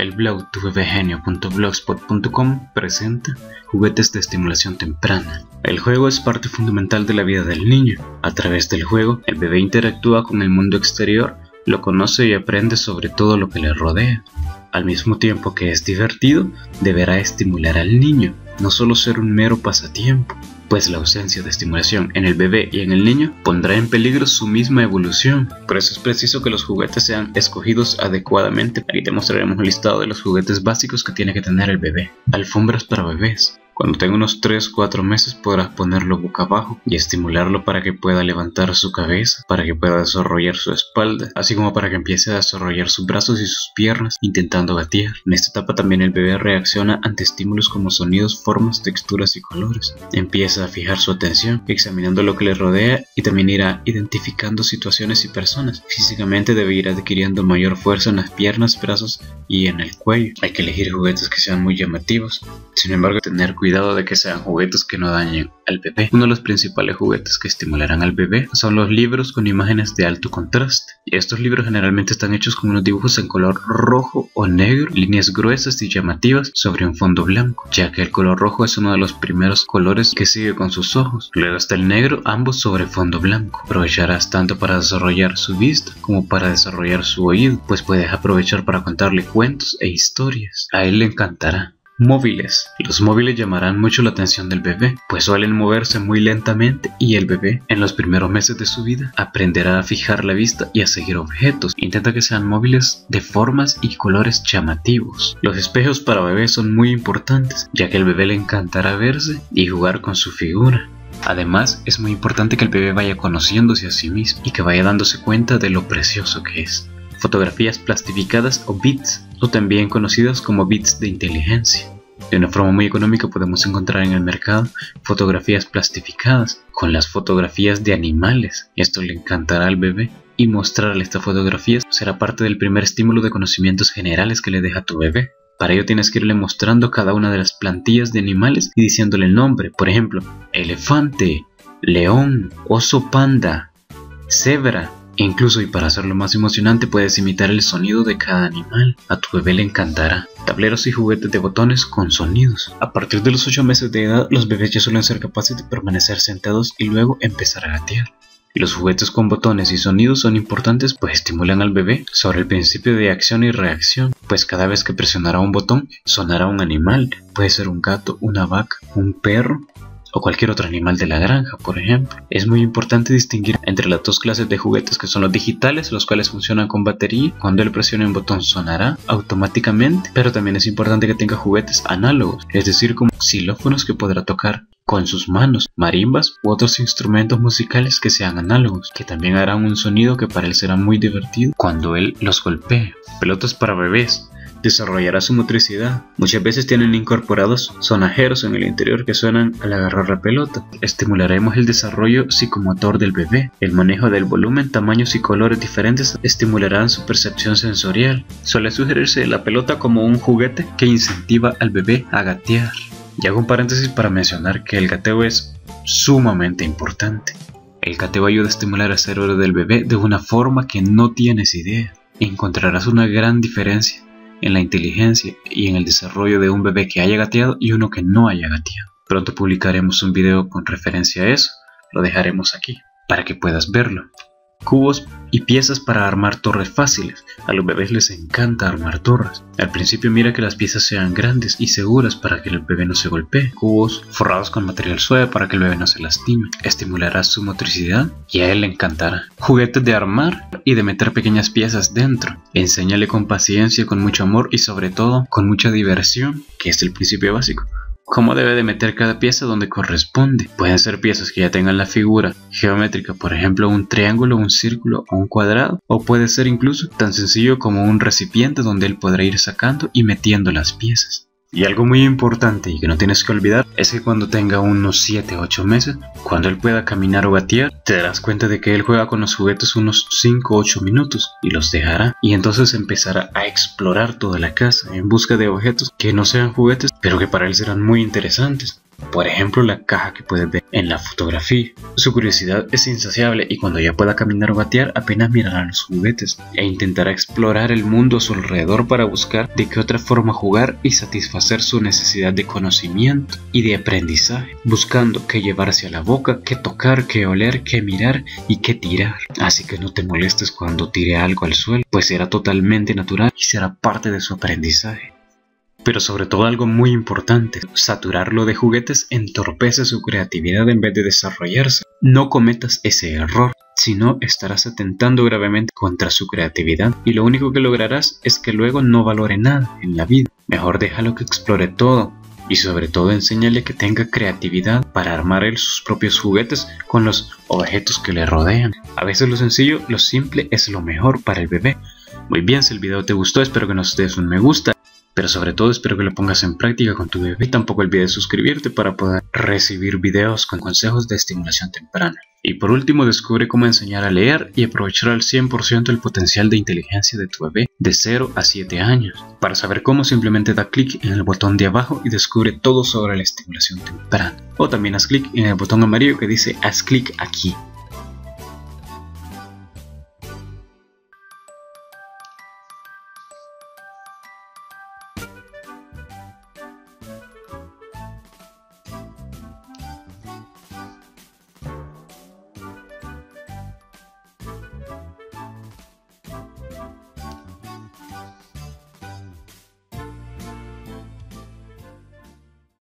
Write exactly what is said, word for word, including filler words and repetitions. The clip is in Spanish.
El blog tu bebé genio punto blogspot punto com presenta juguetes de estimulación temprana. El juego es parte fundamental de la vida del niño. A través del juego, el bebé interactúa con el mundo exterior, lo conoce y aprende sobre todo lo que le rodea. Al mismo tiempo que es divertido, deberá estimular al niño, no solo ser un mero pasatiempo, pues la ausencia de estimulación en el bebé y en el niño pondrá en peligro su misma evolución. Por eso es preciso que los juguetes sean escogidos adecuadamente. Aquí te mostraremos un listado de los juguetes básicos que tiene que tener el bebé. Alfombras para bebés. Cuando tenga unos tres a cuatro meses podrás ponerlo boca abajo y estimularlo para que pueda levantar su cabeza, para que pueda desarrollar su espalda, así como para que empiece a desarrollar sus brazos y sus piernas intentando gatear. En esta etapa también el bebé reacciona ante estímulos como sonidos, formas, texturas y colores. Empieza a fijar su atención, examinando lo que le rodea y también irá identificando situaciones y personas. Físicamente debe ir adquiriendo mayor fuerza en las piernas, brazos y en el cuello. Hay que elegir juguetes que sean muy llamativos. Sin embargo, tener cuidado de que sean juguetes que no dañen al bebé. Uno de los principales juguetes que estimularán al bebé son los libros con imágenes de alto contraste. Y estos libros generalmente están hechos con unos dibujos en color rojo o negro, líneas gruesas y llamativas sobre un fondo blanco, ya que el color rojo es uno de los primeros colores que sigue con sus ojos. Luego está el negro, ambos sobre fondo blanco. Aprovecharás tanto para desarrollar su vista como para desarrollar su oído, pues puedes aprovechar para contarle cuentos e historias. A él le encantará. Móviles. Los móviles llamarán mucho la atención del bebé, pues suelen moverse muy lentamente y el bebé, en los primeros meses de su vida, aprenderá a fijar la vista y a seguir objetos. Intenta que sean móviles de formas y colores llamativos. Los espejos para bebés son muy importantes, ya que al bebé le encantará verse y jugar con su figura. Además, es muy importante que el bebé vaya conociéndose a sí mismo y que vaya dándose cuenta de lo precioso que es. Fotografías plastificadas o bits, o también conocidas como bits de inteligencia. De una forma muy económica podemos encontrar en el mercado fotografías plastificadas con las fotografías de animales. Esto le encantará al bebé y mostrarle estas fotografías será parte del primer estímulo de conocimientos generales que le deja a tu bebé. Para ello tienes que irle mostrando cada una de las plantillas de animales y diciéndole el nombre. Por ejemplo, elefante, león, oso panda, cebra. Incluso, y para hacerlo más emocionante, puedes imitar el sonido de cada animal. A tu bebé le encantará. Tableros y juguetes de botones con sonidos. A partir de los ocho meses de edad, los bebés ya suelen ser capaces de permanecer sentados y luego empezar a gatear. Y los juguetes con botones y sonidos son importantes, pues estimulan al bebé sobre el principio de acción y reacción, pues cada vez que presionará un botón sonará un animal. Puede ser un gato, una vaca, un perro o cualquier otro animal de la granja, por ejemplo. Es muy importante distinguir entre las dos clases de juguetes, que son los digitales, los cuales funcionan con batería. Cuando él presione un botón sonará automáticamente, pero también es importante que tenga juguetes análogos, es decir, como xilófonos que podrá tocar con sus manos, marimbas u otros instrumentos musicales que sean análogos, que también harán un sonido que para él será muy divertido cuando él los golpee. Pelotas para bebés. Desarrollará su motricidad. Muchas veces tienen incorporados sonajeros en el interior que suenan al agarrar la pelota. Estimularemos el desarrollo psicomotor del bebé. El manejo del volumen, tamaños y colores diferentes estimularán su percepción sensorial. Suele sugerirse la pelota como un juguete que incentiva al bebé a gatear. Y hago un paréntesis para mencionar que el gateo es sumamente importante. El gateo ayuda a estimular el cerebro del bebé de una forma que no tienes idea. Encontrarás una gran diferencia en la inteligencia y en el desarrollo de un bebé que haya gateado y uno que no haya gateado. Pronto publicaremos un video con referencia a eso, lo dejaremos aquí para que puedas verlo. Cubos y piezas para armar torres fáciles. A los bebés les encanta armar torres. Al principio mira que las piezas sean grandes y seguras para que el bebé no se golpee. Cubos forrados con material suave para que el bebé no se lastime. Estimulará su motricidad y a él le encantará. Juguetes de armar y de meter pequeñas piezas dentro. Enséñale con paciencia, con mucho amor y sobre todo con mucha diversión, que es el principio básico. Cómo debe de meter cada pieza donde corresponde. Pueden ser piezas que ya tengan la figura geométrica, por ejemplo un triángulo, un círculo o un cuadrado, o puede ser incluso tan sencillo como un recipiente donde él podrá ir sacando y metiendo las piezas. Y algo muy importante y que no tienes que olvidar es que cuando tenga unos siete a ocho meses, cuando él pueda caminar o gatear, te darás cuenta de que él juega con los juguetes unos cinco a ocho minutos y los dejará, y entonces empezará a explorar toda la casa en busca de objetos que no sean juguetes pero que para él serán muy interesantes. por ejemplo la caja que puedes ver en la fotografía. Su curiosidad es insaciable y cuando ya pueda caminar o gatear apenas mirará los juguetes e intentará explorar el mundo a su alrededor para buscar de qué otra forma jugar y satisfacer su necesidad de conocimiento y de aprendizaje, buscando qué llevarse a la boca, qué tocar, qué oler, qué mirar y qué tirar. Así que no te molestes cuando tire algo al suelo, pues será totalmente natural y será parte de su aprendizaje. Pero sobre todo algo muy importante, saturarlo de juguetes entorpece su creatividad en vez de desarrollarse. No cometas ese error, si no estarás atentando gravemente contra su creatividad y lo único que lograrás es que luego no valore nada en la vida. Mejor déjalo que explore todo y sobre todo enséñale que tenga creatividad para armar él sus propios juguetes con los objetos que le rodean. A veces lo sencillo, lo simple es lo mejor para el bebé. Muy bien, si el video te gustó espero que nos des un me gusta. Pero sobre todo espero que lo pongas en práctica con tu bebé. Tampoco olvides suscribirte para poder recibir videos con consejos de estimulación temprana. Y por último, descubre cómo enseñar a leer y aprovechar al cien por ciento el potencial de inteligencia de tu bebé de cero a siete años. Para saber cómo, simplemente da clic en el botón de abajo y descubre todo sobre la estimulación temprana. O también haz clic en el botón amarillo que dice haz clic aquí.